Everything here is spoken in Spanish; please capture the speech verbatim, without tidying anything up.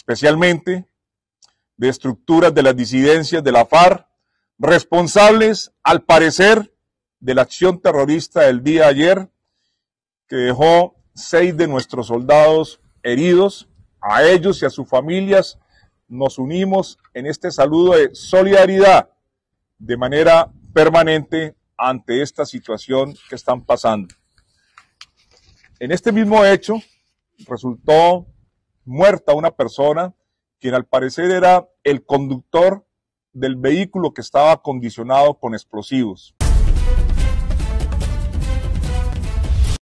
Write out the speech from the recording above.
especialmente de estructuras de las disidencias de la FARC, responsables, al parecer, de la acción terrorista del día de ayer, que dejó seis de nuestros soldados heridos. A ellos y a sus familias nos unimos en este saludo de solidaridad de manera permanente ante esta situación que están pasando. En este mismo hecho resultó muerta una persona quien al parecer era el conductor del vehículo que estaba acondicionado con explosivos.